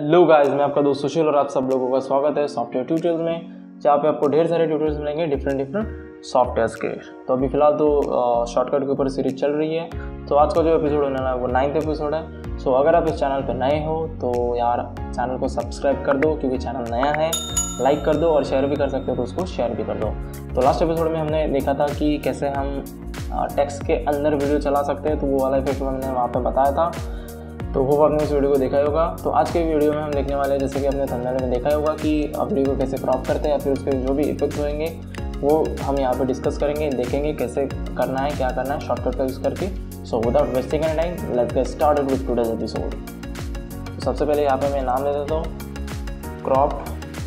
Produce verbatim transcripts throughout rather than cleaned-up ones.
Hello guys, मैं आपका दोस्त सुशील और आप सब लोगों का स्वागत है सॉफ्टवेयर ट्यूटोरियल्स में, जहाँ पे आपको ढेर सारे ट्यूटोरियल्स मिलेंगे डिफरेंट डिफरेंट सॉफ्टवेयर्स के। तो अभी फिलहाल तो शॉर्टकट के ऊपर सीरीज चल रही है। तो आज का जो एपिसोड होने वाला है वो नाइन्थ एपिसोड है। सो अगर आप इस चैनल पर नए हो तो यार चैनल को सब्सक्राइब कर दो, क्योंकि चैनल नया है। लाइक कर दो और शेयर भी कर सकते हो तो उसको शेयर भी कर दो। तो लास्ट एपिसोड में हमने देखा था कि कैसे हम टेक्स्ट के अंदर वीडियो चला सकते हैं, तो वो वाला इफेक्ट हमने वहाँ पर बताया था। तो वो आपने इस वीडियो को देखा होगा। तो आज के वीडियो में हम देखने वाले हैं, जैसे कि हमने थंबनेल में देखा होगा, कि आप वीडियो को कैसे क्रॉप करते हैं या फिर उसके जो भी इफेक्ट्स होंगे वो हम यहाँ पे डिस्कस करेंगे, देखेंगे कैसे करना है, क्या करना है शॉर्टकट का यूज़ करके। So without wasting any time let's get started with today's episode. तो सबसे पहले यहाँ पे मैं नाम दे देता हूँ क्रॉप।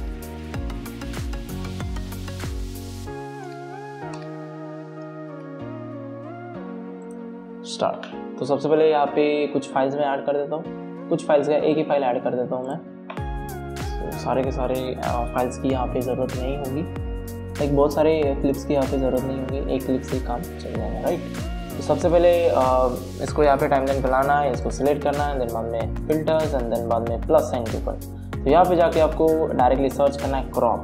स्टार्ट। तो सबसे पहले यहाँ पे कुछ फाइल्स में ऐड कर देता हूँ, कुछ फाइल्स का एक ही फाइल ऐड कर देता हूँ मैं। तो सारे के सारे फाइल्स की यहाँ पे ज़रूरत नहीं होगी, लाइक बहुत सारे क्लिप्स की यहाँ पे ज़रूरत नहीं होगी, एक क्लिप से काम चल जाएगा, राइट। तो सबसे पहले इसको यहाँ पे टाइमलाइन पे लाना है, इसको सिलेक्ट करना है, देन बाद में फिल्टर्स एंड देन बाद में प्लस साइन के ऊपर। तो यहाँ पे जाके आपको डायरेक्टली सर्च करना है क्रॉप।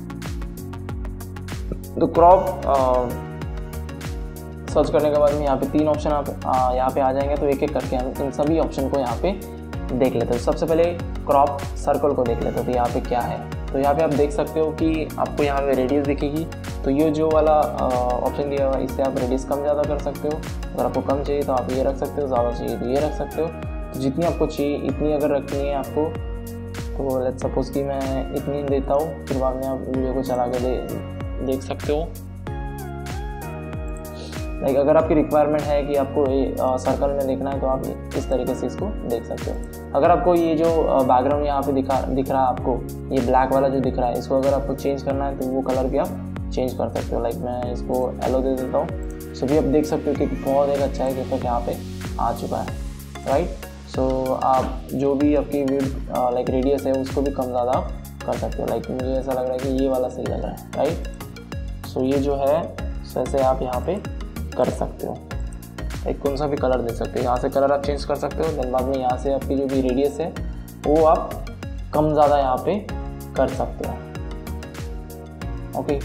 तो क्रॉप सर्च करने के बाद में यहाँ पे तीन ऑप्शन आप यहाँ पे आ जाएंगे। तो एक एक करके हम इन सभी ऑप्शन को यहाँ पे देख लेते हैं। सबसे पहले क्रॉप सर्कल को देख लेते हैं। तो यहाँ पे क्या है, तो यहाँ पे आप देख सकते हो कि आपको यहाँ पे रेडियस दिखेगी। तो ये जो वाला ऑप्शन दिया हुआ है, इससे आप रेडियस कम ज़्यादा कर सकते हो। अगर आपको कम चाहिए तो आप ये रख सकते हो, ज़्यादा चाहिए तो ये रख सकते हो। तो जितनी आपको चाहिए इतनी अगर रखनी है आपको, तो लेट्स सपोज कि मैं इतनी देता हूँ, फिर बाद में आप वीडियो को चला के दे, देख सकते हो। लाइक अगर आपकी रिक्वायरमेंट है कि आपको ये सर्कल में देखना है तो आप इस तरीके से इसको देख सकते हो। अगर आपको ये जो बैकग्राउंड यहाँ पे दिखा दिख रहा है, आपको ये ब्लैक वाला जो दिख रहा है, इसको अगर आपको चेंज करना है तो वो कलर भी आप चेंज कर सकते हो। लाइक मैं इसको येलो दे देता हूँ। सो भी आप देख सकते हो कि बहुत एक अच्छा है इफेक्ट यहाँ पे आ चुका है, राइट। सो आप जो भी आपकी विड्थ लाइक रेडियस है उसको भी कम ज़्यादा कर सकते हो। लाइक मुझे ऐसा लग रहा है कि ये वाला सही लग रहा है, राइट। सो ये जो है वैसे आप यहाँ पे कर सकते हो, एक कौन सा भी कलर दे सकते हो। यहाँ से कलर आप चेंज कर सकते हो। देन बाद में यहाँ से आपकी जो भी रेडियस है वो आप कम ज़्यादा यहाँ पे कर सकते हो, ओके।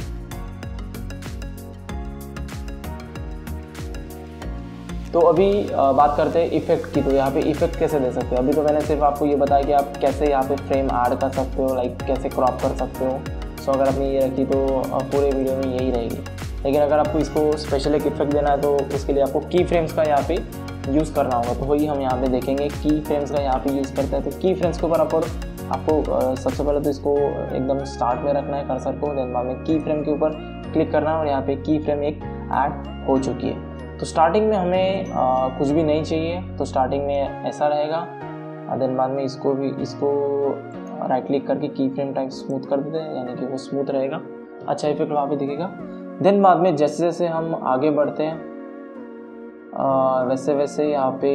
तो अभी बात करते हैं इफेक्ट की। तो यहाँ पे इफेक्ट कैसे दे सकते हो। अभी तो मैंने सिर्फ आपको ये बताया कि आप कैसे यहाँ पे फ्रेम ऐड कर सकते हो, लाइक कैसे क्रॉप कर सकते हो। सो अगर आपने ये रखी तो पूरे वीडियो में यही रहेगी। लेकिन अगर आपको इसको स्पेशल एक इफेक्ट देना है तो उसके लिए आपको की फ्रेम्स का यहाँ पे यूज़ करना होगा। तो वही हम यहाँ पे देखेंगे की फ्रेम्स का यहाँ पे यूज़ करते हैं। तो की फ्रेम्स के ऊपर आपको आपको सबसे पहले तो इसको एकदम स्टार्ट में रखना है कर्सर को। देन बाद में की फ्रेम के ऊपर क्लिक करना है और यहाँ पे की फ्रेम एक ऐड हो चुकी है। तो स्टार्टिंग में हमें आ, कुछ भी नहीं चाहिए, तो स्टार्टिंग में ऐसा रहेगा। देन बाद में इसको भी इसको राइट क्लिक करके की फ्रेम टाइप स्मूथ कर देते हैं, यानी कि वो स्मूथ रहेगा, अच्छा इफेक्ट वहाँ पे दिखेगा। देन बाद में जैसे जैसे हम आगे बढ़ते हैं आ, वैसे वैसे यहाँ पे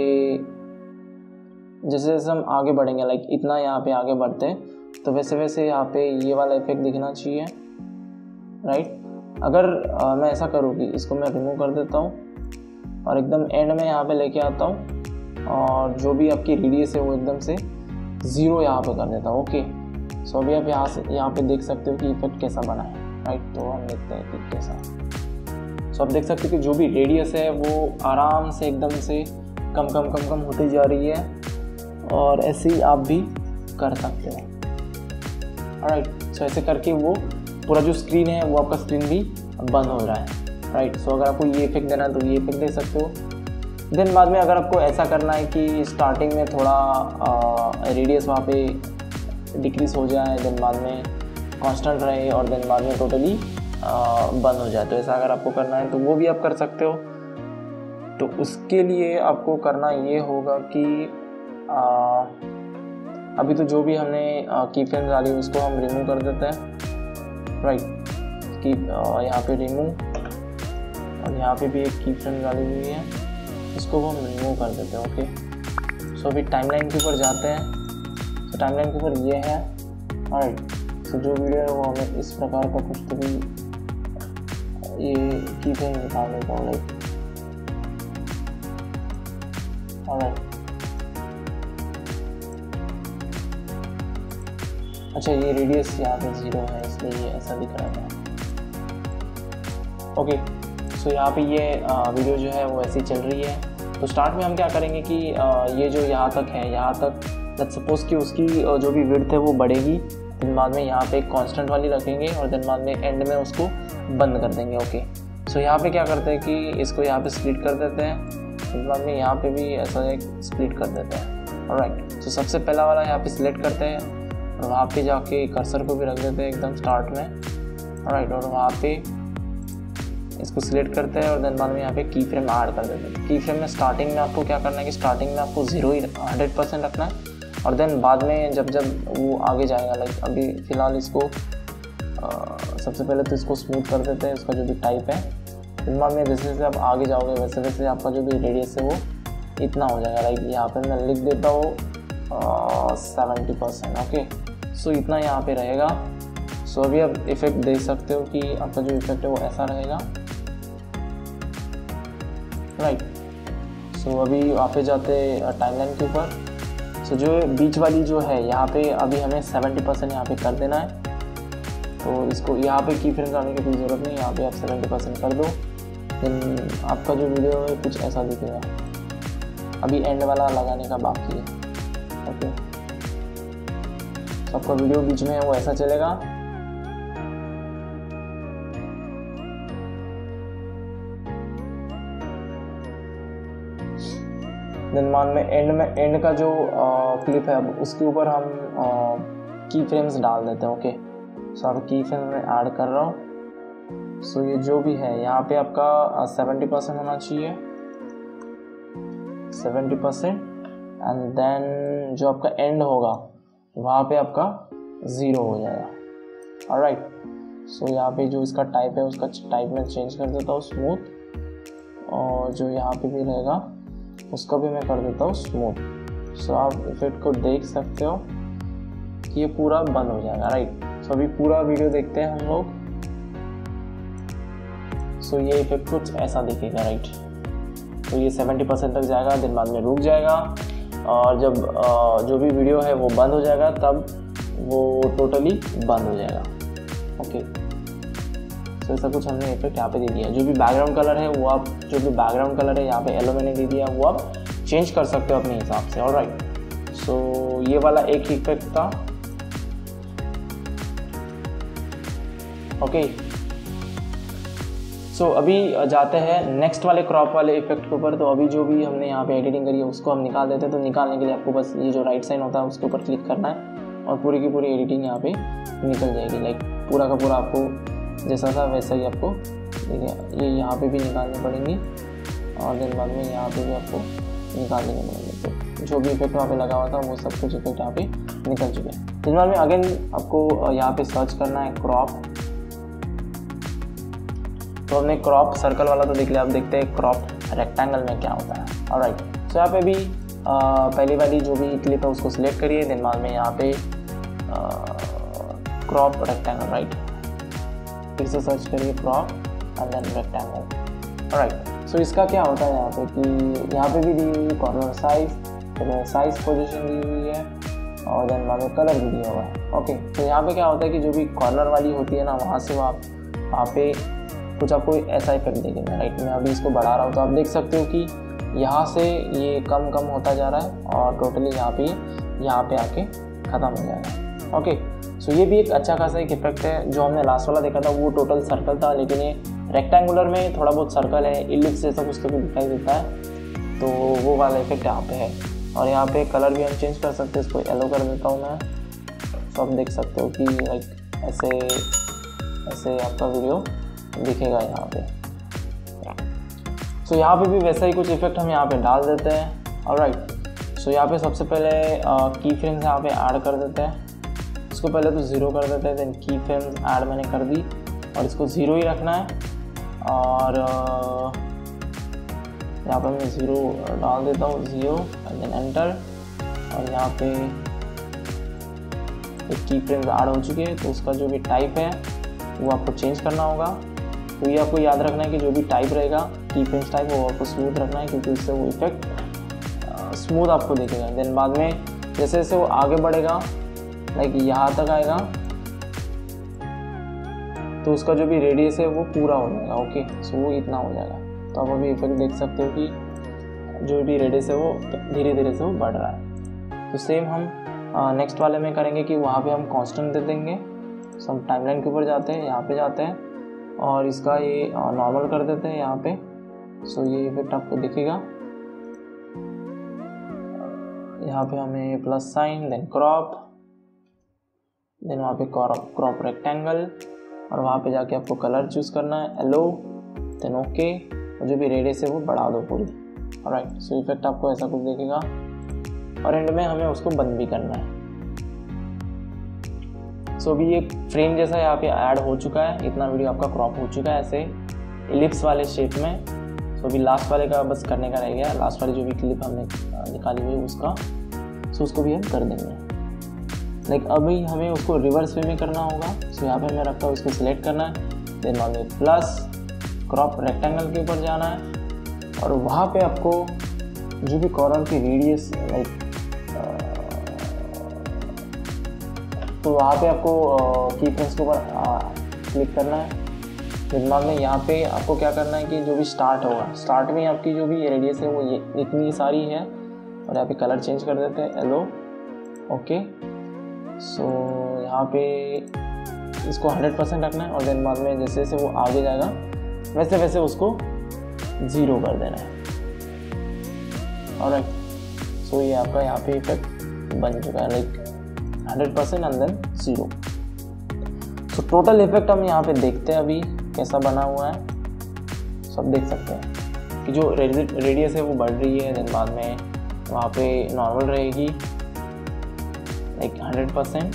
जैसे जैसे हम आगे बढ़ेंगे, लाइक इतना यहाँ पे आगे बढ़ते हैं तो वैसे वैसे यहाँ पे ये वाला इफेक्ट दिखना चाहिए, राइट। अगर आ, मैं ऐसा करूँ कि इसको मैं रिमूव कर देता हूँ और एकदम एंड में यहाँ पे लेके आता हूँ और जो भी आपकी रेडियस है वो एकदम से ज़ीरो यहाँ पे कर देता हूँ, ओके। सो अभी आप यहाँ से यहाँ पे देख सकते हो कि इफेक्ट कैसा बना है, राइट। तो हम देखते हैं कि कैसा। सो आप देख सकते हो कि जो भी रेडियस है वो आराम से एकदम से कम कम कम कम होती जा रही है, और ऐसे ही आप भी कर सकते हो, राइट। सो ऐसे करके वो पूरा जो स्क्रीन है वो आपका स्क्रीन भी बंद हो रहा है, राइट। सो अगर आपको ये इफेक्ट देना है तो ये इफेक्ट दे सकते हो। देन बाद में अगर आपको ऐसा करना है कि स्टार्टिंग में थोड़ा रेडियस वहाँ पे डिक्रीज हो जाए, देन बाद में कांस्टेंट रहे और देन बाद में टोटली बंद हो जाए, तो ऐसा अगर आपको करना है तो वो भी आप कर सकते हो। तो उसके लिए आपको करना ये होगा कि आ, अभी तो जो भी हमने की फ्रेम डाली उसको हम रिमूव कर देते हैं, राइट। की यहाँ पे रिमूव, और यहाँ पे भी एक की फ्रेम डाली हुई है, इसको हम रिमूव कर देते हैं, ओके। सो अभी टाइमलाइन के ऊपर जाते हैं। तो टाइमलाइन के ऊपर ये है, राइट। तो जो वीडियो है वो हमें इस प्रकार का कुछ तो भी ये की फ्रेम निकाल देता हूँ, लाइक, ऑलराइट। अच्छा ये रेडियस यहाँ पे ज़ीरो है इसलिए ये ऐसा दिख रहा है। ओके सो यहाँ पे ये वीडियो जो है वो ऐसी चल रही है। तो स्टार्ट में हम क्या करेंगे कि ये जो यहाँ तक है, यहाँ तक लेट्स सपोज कि उसकी जो भी विड्थ है वो बढ़ेगी, दिन बाद में यहाँ पे एक कांस्टेंट वाली रखेंगे और दिन बाद में एंड में उसको बंद कर देंगे। ओके सो यहाँ पे क्या करते हैं कि इसको यहाँ पे स्प्लिट कर देते हैं, दिन बाद में यहाँ पे भी ऐसा एक स्प्लिट कर देते हैं। ऑलराइट सो सबसे पहला वाला यहाँ पे सिलेक्ट करते हैं और वहाँ पे जाके कर्सर को भी रख देते हैं एकदम स्टार्ट में। ऑलराइट और वहाँ पे इसको सिलेक्ट करते हैं और देन बाद में यहाँ पे की फ्रेम ऐड कर देते हैं। की फ्रेम में स्टार्टिंग में आपको क्या करना है कि स्टार्टिंग में आपको जीरो ही हंड्रेड परसेंट रखना है और देन बाद में जब जब वो आगे जाएगा, लाइक अभी फ़िलहाल इसको आ, सबसे पहले तो इसको स्मूथ कर देते हैं, उसका जो भी टाइप है। दिन बाद में जैसे जैसे आप आगे जाओगे वैसे वैसे आपका जो भी रेडियस है वो इतना हो जाएगा। लाइक यहाँ पे मैं लिख देता हूँ सेवेंटी परसेंट। ओके सो इतना यहाँ पे रहेगा। सो so, अभी आप इफेक्ट देख सकते हो कि आपका जो इफेक्ट है वो ऐसा रहेगा। राइट सो so, अभी वहाँ पे जाते टाइमलाइन के ऊपर। सो so, जो बीच वाली जो है यहाँ पे अभी हमें सेवेंटी परसेंट यहाँ पे कर देना है। तो इसको यहाँ पे की फ्रेम करने की कोई ज़रूरत नहीं, यहाँ पे आप सेवेंटी परसेंट कर दो। देन आपका जो वीडियो है कुछ ऐसा दिखेगा। अभी एंड वाला लगाने का बाकी है। ओके तो आपका वीडियो बीच में है वो ऐसा चलेगा। देन मान में एंड में एंड का जो क्लिप है अब उसके ऊपर हम की फ्रेम्स डाल देते हैं। ओके सो अब की फ्रेम में ऐड कर रहा हूँ। सो ये जो भी है यहाँ पे आपका सेवेंटी परसेंट होना चाहिए, सेवेंटी परसेंट एंड देन जो आपका एंड होगा वहाँ पे आपका ज़ीरो हो जाएगा। ऑलराइट सो यहाँ पे जो इसका टाइप है उसका टाइप में चेंज कर देता हूँ स्मूथ, और जो यहाँ पे भी रहेगा उसका भी मैं कर देता हूँ स्मूथ। सो आप इफेक्ट को देख सकते हो कि ये पूरा बंद हो जाएगा। राइट सो अभी पूरा वीडियो देखते हैं हम लोग। सो ये इफेक्ट कुछ ऐसा दिखेगा। राइट तो ये सेवेंटी परसेंट तक जाएगा, दिन बाद में रुक जाएगा और जब जो भी वीडियो है वो बंद हो जाएगा तब वो टोटली बंद हो जाएगा। ओके तो ऐसा कुछ हमने इफेक्ट यहाँ पे दे दिया। जो भी बैकग्राउंड कलर है वो आप जो भी बैकग्राउंड कलर है यहाँ पे येलो मैंने दे दिया, वो आप चेंज कर सकते हो अपने हिसाब से। ऑलराइट सो ये वाला एक इफेक्ट था। ओके सो अभी जाते हैं नेक्स्ट वाले क्रॉप वाले इफेक्ट के ऊपर। तो अभी जो भी हमने यहाँ पे एडिटिंग करी है उसको हम निकाल देते हैं। तो निकालने के लिए आपको बस ये जो राइट साइन होता है उसके ऊपर क्लिक करना है और पूरी की पूरी एडिटिंग यहाँ पे निकल जाएगी। लाइक पूरा का पूरा आपको जैसा था वैसा ही आपको देखिए ये यहाँ पे भी निकालनी पड़ेंगी और दिन बाद में यहाँ पे भी आपको निकाल देने पड़ेंगे। तो जो भी इफेक्ट वहाँ पे लगा हुआ था वो सब कुछ इफेक्ट यहाँ पे निकल चुके हैं। दिन बाद में अगेन आपको यहाँ पे सर्च करना है क्रॉप। तो हमने क्रॉप सर्कल वाला तो देख लिया, अब देखते हैं क्रॉप रेक्टेंगल में क्या होता है। ऑलराइट सो यहाँ पे भी आ, पहली वाली जो भी क्लिप है उसको सिलेक्ट करिए, दिन बाद में यहाँ पे क्रॉप रेक्टेंगल। राइट फिर से सर्च करिए crop and then rectangle. Alright so इसका क्या होता है यहाँ पे कि यहाँ पे भी दी हुई है कॉर्नर साइज, तो साइज पोजीशन दी हुई है और देन बाद में कलर भी दिया हुआ है। ओके तो यहाँ पे क्या होता है कि जो भी कॉर्नर वाली होती है ना वहाँ से वहाँ वहाँ पे कुछ आपको ऐसा इफेक्ट देखेगा। राइट मैं अभी इसको बढ़ा रहा हूँ तो आप देख सकते हो कि यहाँ से ये कम कम होता जा रहा है और टोटली यहाँ पे यहाँ पे आके ख़त्म हो जाएगा। ओके सो ये भी एक अच्छा खासा एक इफेक्ट है। जो हमने लास्ट वाला देखा था वो टोटल सर्कल था, लेकिन ये रेक्टेंगुलर में थोड़ा बहुत सर्कल है, इलिप्स जैसा कुछ तो भी दिखाई देता है, तो वो वाला इफेक्ट यहाँ पे है। और यहाँ पे कलर भी हम चेंज कर सकते हैं, इसको येलो कर देता हूँ मैं। तो आप देख सकते हो कि लाइक ऐसे ऐसे आपका वीडियो दिखेगा यहाँ पे। सो so, यहाँ पे भी वैसा ही कुछ इफेक्ट हम यहाँ पे डाल देते हैं। ऑलराइट सो यहाँ पे सबसे पहले की फ्रेम्स यहाँ पे ऐड कर देते हैं। इसको पहले तो ज़ीरो कर देते हैं, देन की फ्रेम्स ऐड मैंने कर दी और इसको ज़ीरो ही रखना है। और यहाँ पे मैं ज़ीरो डाल देता हूँ, ज़ीरो एंड देन एंटर। और यहाँ पे एक की फ्रेम्स ऐड हो चुके हैं, तो उसका जो भी टाइप है वो आपको चेंज करना होगा। तो ये आपको याद रखना है कि जो भी टाइप रहेगा की फ्रेम्स टाइप वो आपको स्मूथ रखना है, क्योंकि उससे वो इफेक्ट स्मूथ आपको दिखेगा। देन बाद में जैसे जैसे वो आगे बढ़ेगा लाइक यहाँ तक आएगा तो उसका जो भी रेडियस है वो पूरा हो जाएगा। ओके, सो वो इतना हो जाएगा। तो आप अभी इफेक्ट देख सकते हो कि जो भी रेडियस है वो धीरे धीरे से वो बढ़ रहा है। तो सेम हम नेक्स्ट वाले में करेंगे कि वहाँ पे हम कांस्टेंट दे देंगे। सो हम टाइमलाइन के ऊपर जाते हैं, यहाँ पे जाते हैं और इसका ये नॉर्मल कर देते हैं यहाँ पे। सो ये इफेक्ट आपको दिखेगा। यहाँ पे हमें plus sign, then crop, then वहाँ पे क्रॉप क्रॉप रेक्टेंगल और वहाँ पे जाके आपको कलर चूज़ करना है, येलो, देन ओके, और जो भी रेडियस है वो बढ़ा दो पूरी। ऑलराइट, सो इफेक्ट आपको ऐसा कुछ दिखेगा और एंड में हमें उसको बंद भी करना है। सो so, अभी ये फ्रेम जैसा यहाँ पे ऐड हो चुका है। इतना वीडियो आपका क्रॉप हो चुका है ऐसे इलिप्स वाले शेप में। सो so, अभी लास्ट वाले का बस करने का रह गया, लास्ट वाली जो भी क्लिप हमने निकाली हुई उसका। सो so, उसको भी हम कर देंगे। लाइक like, अभी हमें उसको रिवर्स वे में करना होगा। सो so, यहाँ पे मैं रखता हूँ, इसको सिलेक्ट करना है, देन बाद में प्लस क्रॉप रेक्टेंगल के ऊपर जाना है और वहाँ पे आपको जो भी कॉर्नर की रेडियस लाइक तो वहाँ पे आपको की फ्रेम्स के ऊपर क्लिक करना है। फिर बाद में यहाँ पे आपको क्या करना है कि जो भी स्टार्ट होगा, स्टार्ट में आपकी जो भी रेडियस है वो ये इतनी सारी है और यहाँ पे कलर चेंज कर देते हैं, येलो, ओके। सो यहाँ पे इसको हंड्रेड परसेंट रखना है और देन बाद में जैसे जैसे वो आगे जाएगा वैसे वैसे उसको ज़ीरो कर देना है। ऑलराइट, सो ये आपका यहाँ पे इफेक्ट बन चुका है, like hundred percent and then zero. So total effect हम यहाँ पे देखते हैं अभी कैसा बना हुआ है। सब देख सकते हैं कि जो रेडियस है वो बढ़ रही है, देन बाद में वहाँ पे नॉर्मल रहेगी लाइक हंड्रेड परसेंट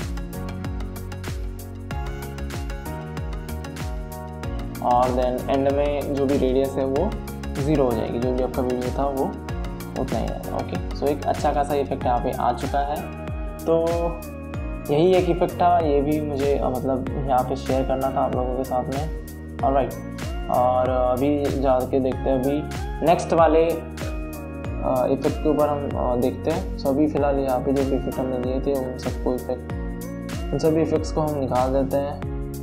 और देन एंड में जो भी रेडियस है वो ज़ीरो हो जाएगी। जो भी आपका वीडियो था वो उतना ही रहेगा। ओके, सो एक अच्छा खासा इफेक्ट यहाँ पे आ चुका है। तो यही एक इफेक्ट था, ये भी मुझे मतलब यहाँ पे शेयर करना था आप लोगों के साथ में। ऑलराइट, और अभी जाके देखते हैं अभी नेक्स्ट वाले इफेक्ट के ऊपर हम देखते हैं। सो अभी फ़िलहाल यहाँ पे जो भी इफेक्ट हमने दिए थे उन सबको इफेक्ट उन सभी इफेक्ट्स को हम निकाल देते हैं।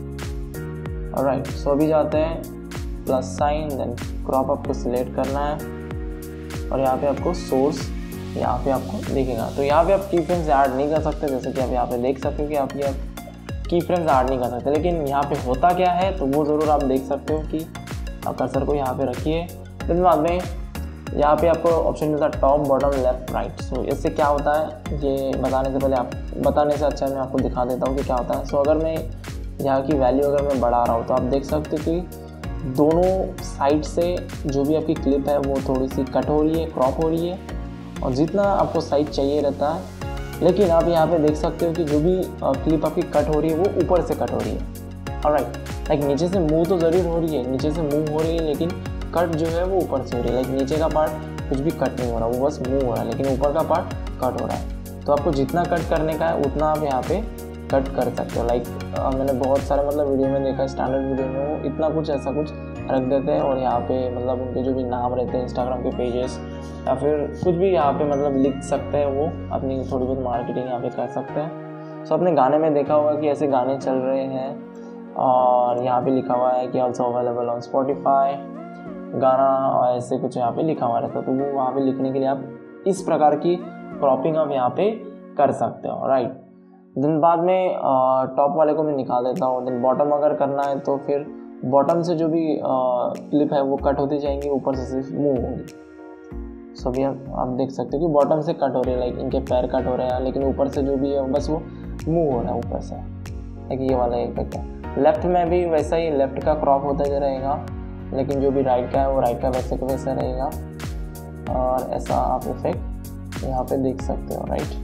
ऑलराइट, सो अभी जाते हैं प्लस साइन, देन क्रॉप आपको सिलेक्ट करना है और यहाँ पे आपको सोर्स यहाँ पे आपको दिखेगा। तो यहाँ पे आप की फ्रेम्स ऐड नहीं कर सकते, जैसे कि आप यहाँ पे देख सकते हो कि आप ये की फ्रेम्स ऐड नहीं कर सकते। लेकिन यहाँ पे होता क्या है तो वो ज़रूर आप देख सकते हो कि आप कर्सर को यहाँ पे रखिए, फिर बाद में यहाँ पे आपको ऑप्शन मिलता है top, bottom, left, right. So इससे क्या होता है ये बताने से पहले आप बताने से अच्छा मैं आपको दिखा देता हूँ कि क्या होता है। सो अगर मैं यहाँ की वैल्यू अगर मैं बढ़ा रहा हूँ तो आप देख सकते हो कि दोनों साइड से जो भी आपकी क्लिप है वो थोड़ी सी कट हो रही है, क्रॉप हो रही है और जितना आपको साइज चाहिए रहता है। लेकिन आप यहाँ पे देख सकते हो कि जो भी क्लिप आपकी कट हो रही है वो ऊपर से कट हो रही है। ऑलराइट, लाइक नीचे से मूव तो ज़रूर हो रही है, नीचे से मूव हो रही है, लेकिन कट जो है वो ऊपर से हो रही है। लाइक नीचे का पार्ट कुछ भी कट नहीं हो रहा, वो बस मूव हो रहा है, लेकिन ऊपर का पार्ट कट हो रहा है। तो आपको जितना कट करने का है उतना आप यहाँ पे कट कर सकते हो। लाइक मैंने बहुत सारे मतलब वीडियो में देखा है, स्टैंडर्ड वीडियो में वो इतना कुछ ऐसा कुछ रख देते हैं और यहाँ पे मतलब उनके जो भी नाम रहते हैं इंस्टाग्राम के पेजेस या फिर कुछ भी यहाँ पे मतलब लिख सकते हैं, वो अपनी थोड़ी बहुत मार्केटिंग यहाँ पे कर सकते हैं। सो अपने गाने में देखा होगा कि ऐसे गाने चल रहे हैं और यहाँ पे लिखा हुआ है कि ऑल्सो अवेलेबल ऑन स्पॉटिफाई गाना और ऐसे कुछ यहाँ पे लिखा हुआ रहता है। तो वो वहाँ पे लिखने के लिए आप इस प्रकार की क्रॉपिंग आप यहाँ पे कर सकते हो। राइट, देन बाद में टॉप वाले को मैं निकाल देता हूँ। देन बॉटम अगर करना है तो फिर बॉटम से जो भी क्लिप है वो कट होती जाएंगी, ऊपर से सिर्फ मूव होगी। सो अभी आप, आप देख सकते हो कि बॉटम से कट हो रही है, लाइक इनके पैर कट हो रहे हैं, लेकिन ऊपर से जो भी है बस वो मूव हो रहा है ऊपर से। लाइक ये वाला इफेक्ट है। लेफ्ट में भी वैसा ही लेफ्ट का क्रॉप होता रहेगा, लेकिन जो भी राइट का है वो राइट का वैसे का वैसा रहेगा। और ऐसा आप इफेक्ट यहाँ पे देख सकते हो। राइट,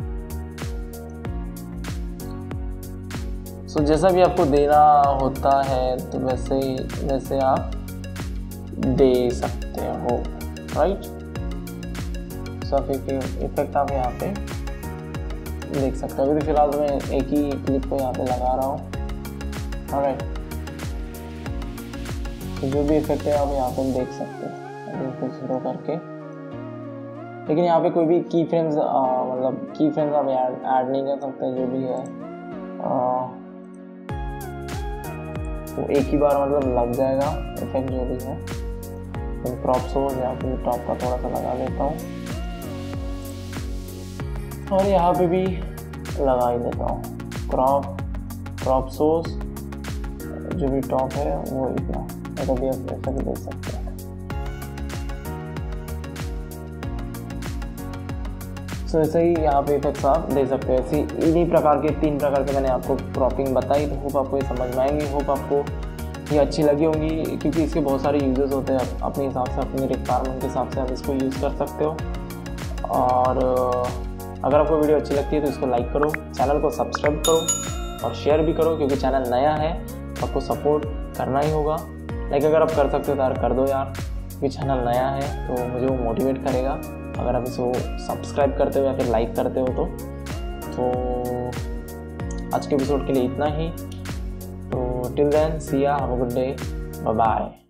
सो so, जैसा भी आपको देना होता है तो वैसे वैसे आप दे सकते हो। राइट, सो आप एक इफेक्ट आप यहाँ पे देख सकते हो। अभी फिलहाल मैं एक ही क्लिप को यहाँ पे लगा रहा हूँ। ऑलराइट, तो जो भी इफेक्ट है आप यहाँ पे देख सकते हो। अभी इसको स्लो करके लेकिन यहाँ पे कोई भी की फ्रेम्स मतलब की फ्रेम्स आप ऐड ऐड नहीं कर सकते, जो भी है आ, वो एक ही बार मतलब लग जाएगा इफेक्ट जो भी है। तो क्रॉप सोर्स या फिर टॉप का थोड़ा सा लगा लेता हूँ और यहाँ पे भी लगा ही देता हूँ क्रॉप क्रॉप सोर्स, जो भी टॉप है वो इतना, तो भी आप ऐसा भी देख सकते हैं। सो so, ऐसे ही यहाँ पे इफेक्ट्स आप दे सकते हो। ऐसे इन्हीं प्रकार के तीन प्रकार के मैंने आपको क्रॉपिंग बताई, तो होप आपको ये समझ में आएंगी, होप आपको ये अच्छी लगी होंगी, क्योंकि इसके बहुत सारे यूजेस होते हैं। अपने हिसाब से अपनी रिक्वायरमेंट के हिसाब से आप इसको यूज़ कर सकते हो। और अगर आपको वीडियो अच्छी लगती है तो इसको लाइक करो, चैनल को सब्सक्राइब करो और शेयर भी करो, क्योंकि चैनल नया है तो आपको सपोर्ट करना ही होगा। लाइक अगर आप कर सकते हो तो यार कर दो यार, क्योंकि चैनल नया है तो मुझे वो मोटिवेट करेगा अगर आप इसको सब्सक्राइब करते हो या फिर लाइक करते हो तो। तो आज के एपिसोड के लिए इतना ही। तो till then see ya, have a good day, bye bye.